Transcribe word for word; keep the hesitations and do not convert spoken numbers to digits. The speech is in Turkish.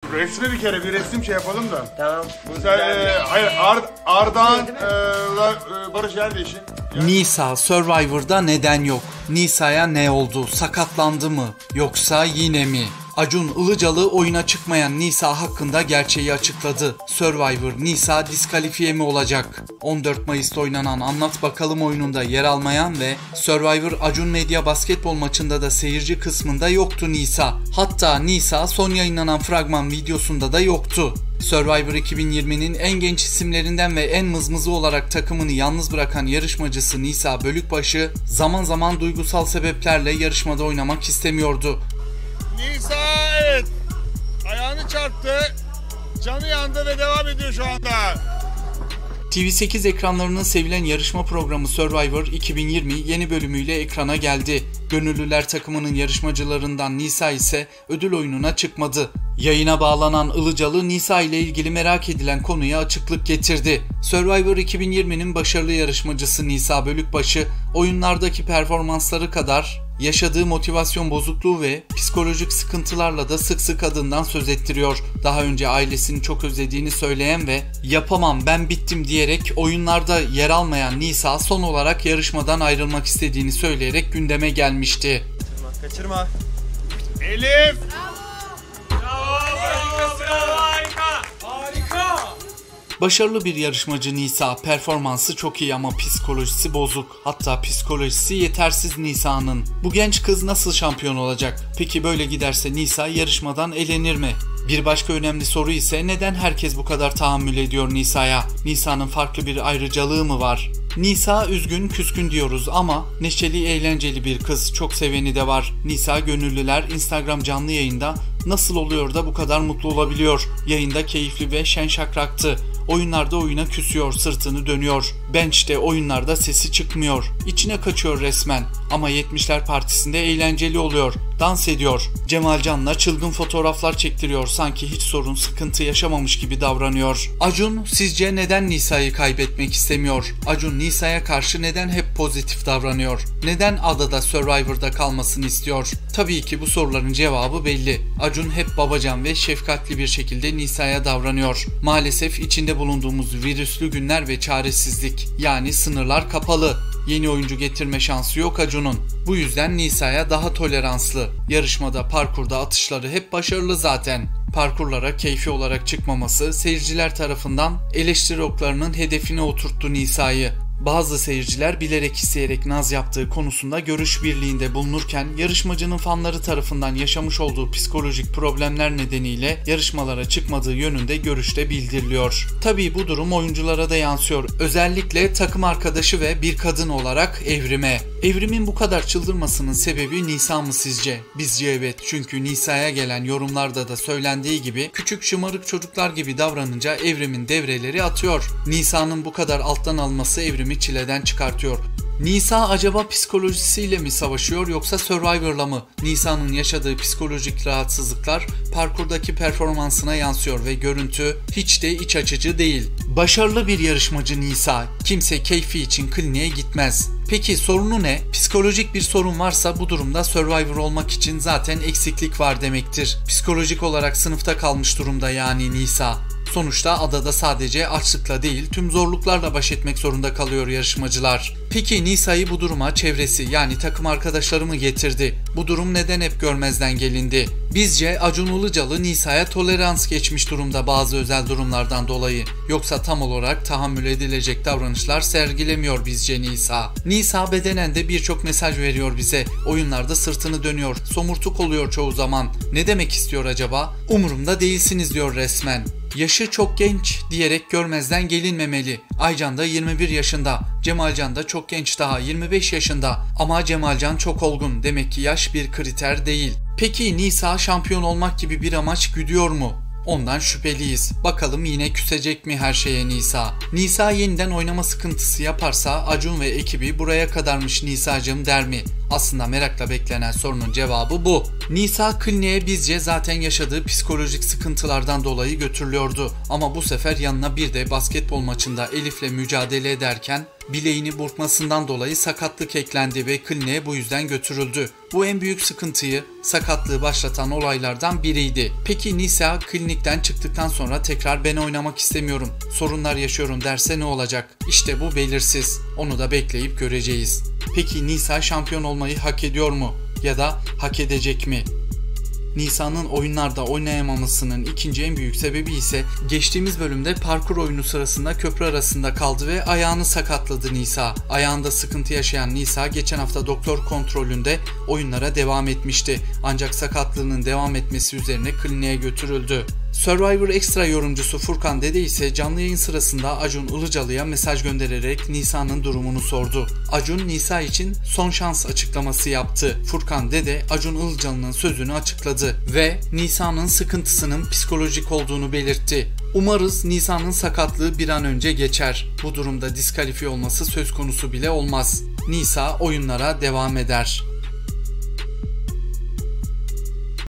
Resmi bir kere bir resim şey yapalım da. Tamam. Sen, e, hayır Ar Ardahan e, e, Barış Erdeş'in. Nisa Survivor'da neden yok? Nisa'ya ne oldu? Sakatlandı mı? Yoksa yine mi? Acun Ilıcalı oyuna çıkmayan Nisa hakkında gerçeği açıkladı. Survivor Nisa diskalifiye mi olacak? on dört Mayıs'ta oynanan Anlat Bakalım oyununda yer almayan ve Survivor Acun Medya basketbol maçında da seyirci kısmında yoktu Nisa. Hatta Nisa son yayınlanan fragman videosunda da yoktu. Survivor iki bin yirminin en genç isimlerinden ve en mızmızı olarak takımını yalnız bırakan yarışmacısı Nisa Bölükbaşı zaman zaman duygusal sebeplerle yarışmada oynamak istemiyordu. Nisa evet ayağını çarptı, canı yandı ve devam ediyor şu anda. T V sekiz ekranlarının sevilen yarışma programı Survivor iki bin yirmi yeni bölümüyle ekrana geldi. Gönüllüler takımının yarışmacılarından Nisa ise ödül oyununa çıkmadı. Yayına bağlanan Ilıcalı Nisa ile ilgili merak edilen konuya açıklık getirdi. Survivor iki bin yirminin başarılı yarışmacısı Nisa Bölükbaşı oyunlardaki performansları kadar yaşadığı motivasyon bozukluğu ve psikolojik sıkıntılarla da sık sık adından söz ettiriyor. Daha önce ailesini çok özlediğini söyleyen ve "yapamam ben bittim" diyerek oyunlarda yer almayan Nisa son olarak yarışmadan ayrılmak istediğini söyleyerek gündeme gelmişti. Kaçırma, kaçırma. Elif! Başarılı bir yarışmacı Nisa, performansı çok iyi ama psikolojisi bozuk. Hatta psikolojisi yetersiz Nisa'nın. Bu genç kız nasıl şampiyon olacak? Peki böyle giderse Nisa yarışmadan elenir mi? Bir başka önemli soru ise neden herkes bu kadar tahammül ediyor Nisa'ya? Nisa'nın farklı bir ayrıcalığı mı var? Nisa üzgün, küskün diyoruz ama neşeli, eğlenceli bir kız. Çok seveni de var. Nisa gönüllüler Instagram canlı yayında nasıl oluyor da bu kadar mutlu olabiliyor? Yayında keyifli ve şen şakraktı. Oyunlarda oyuna küsüyor, sırtını dönüyor. Bench'te oyunlarda sesi çıkmıyor. İçine kaçıyor resmen. Ama yetmişler partisinde eğlenceli oluyor. Dans ediyor. Cemalcan'la çılgın fotoğraflar çektiriyor. Sanki hiç sorun, sıkıntı yaşamamış gibi davranıyor. Acun sizce neden Nisa'yı kaybetmek istemiyor? Acun Nisa'ya karşı neden hep pozitif davranıyor? Neden adada Survivor'da kalmasını istiyor? Tabii ki bu soruların cevabı belli. Acun hep babacan ve şefkatli bir şekilde Nisa'ya davranıyor. Maalesef içinde bulunduğumuz virüslü günler ve çaresizlik, yani sınırlar kapalı. Yeni oyuncu getirme şansı yok Acun'un. Bu yüzden Nisa'ya daha toleranslı. Yarışmada, parkurda atışları hep başarılı zaten. Parkurlara keyfi olarak çıkmaması seyirciler tarafından eleştiri oklarının hedefine oturttu Nisa'yı. Bazı seyirciler bilerek isteyerek naz yaptığı konusunda görüş birliğinde bulunurken yarışmacının fanları tarafından yaşamış olduğu psikolojik problemler nedeniyle yarışmalara çıkmadığı yönünde görüşte bildiriliyor. Tabii bu durum oyunculara da yansıyor. Özellikle takım arkadaşı ve bir kadın olarak Evrim'e. Evrim'in bu kadar çıldırmasının sebebi Nisa mı sizce? Bizce evet, çünkü Nisa'ya gelen yorumlarda da söylendiği gibi küçük şımarık çocuklar gibi davranınca Evrim'in devreleri atıyor. Nisa'nın bu kadar alttan alması Evrim'i çileden çıkartıyor. Nisa acaba psikolojisiyle mi savaşıyor yoksa Survivor'la mı? Nisa'nın yaşadığı psikolojik rahatsızlıklar parkurdaki performansına yansıyor ve görüntü hiç de iç açıcı değil. Başarılı bir yarışmacı Nisa. Kimse keyfi için kliniğe gitmez. Peki sorunu ne? Psikolojik bir sorun varsa bu durumda Survivor olmak için zaten eksiklik var demektir. Psikolojik olarak sınıfta kalmış durumda yani Nisa. Sonuçta adada sadece açlıkla değil tüm zorluklarla baş etmek zorunda kalıyor yarışmacılar. Peki Nisa'yı bu duruma çevresi yani takım arkadaşları mı getirdi? Bu durum neden hep görmezden gelindi? Bizce Acun Ilıcalı Nisa'ya tolerans geçmiş durumda bazı özel durumlardan dolayı. Yoksa tam olarak tahammül edilecek davranışlar sergilemiyor bizce Nisa. Nisa bedenen de birçok mesaj veriyor bize. Oyunlarda sırtını dönüyor, somurtuk oluyor çoğu zaman. Ne demek istiyor acaba? Umurumda değilsiniz diyor resmen. Yaşı çok genç diyerek görmezden gelinmemeli. Aycan da yirmi bir yaşında, Cemalcan da çok genç daha yirmi beş yaşında. Ama Cemalcan çok olgun, demek ki yaş bir kriter değil. Peki Nisa şampiyon olmak gibi bir amaç güdüyor mu? Ondan şüpheliyiz. Bakalım yine küsecek mi her şeye Nisa? Nisa yeniden oynama sıkıntısı yaparsa Acun ve ekibi buraya kadarmış Nisa'cığım der mi? Aslında merakla beklenen sorunun cevabı bu. Nisa kliniğe bizce zaten yaşadığı psikolojik sıkıntılardan dolayı götürülüyordu. Ama bu sefer yanına bir de basketbol maçında Elif'le mücadele ederken Bileğini burkmasından dolayı sakatlık eklendi ve kliniğe bu yüzden götürüldü. Bu en büyük sıkıntıyı, sakatlığı başlatan olaylardan biriydi. Peki Nisa klinikten çıktıktan sonra tekrar ben oynamak istemiyorum, sorunlar yaşıyorum derse ne olacak? İşte bu belirsiz. Onu da bekleyip göreceğiz. Peki Nisa şampiyon olmayı hak ediyor mu? Ya da hak edecek mi? Nisa'nın oyunlarda oynayamamasının ikinci en büyük sebebi ise geçtiğimiz bölümde parkur oyunu sırasında köprü arasında kaldı ve ayağını sakatladı Nisa. Ayağında sıkıntı yaşayan Nisa geçen hafta doktor kontrolünde oyunlara devam etmişti. Ancak sakatlığının devam etmesi üzerine kliniğe götürüldü. Survivor Extra yorumcusu Furkan Dede ise canlı yayın sırasında Acun Ilıcalı'ya mesaj göndererek Nisa'nın durumunu sordu. Acun Nisa için son şans açıklaması yaptı. Furkan Dede Acun Ilıcalı'nın sözünü açıkladı ve Nisa'nın sıkıntısının psikolojik olduğunu belirtti. Umarız Nisa'nın sakatlığı bir an önce geçer. Bu durumda diskalifiye olması söz konusu bile olmaz. Nisa oyunlara devam eder.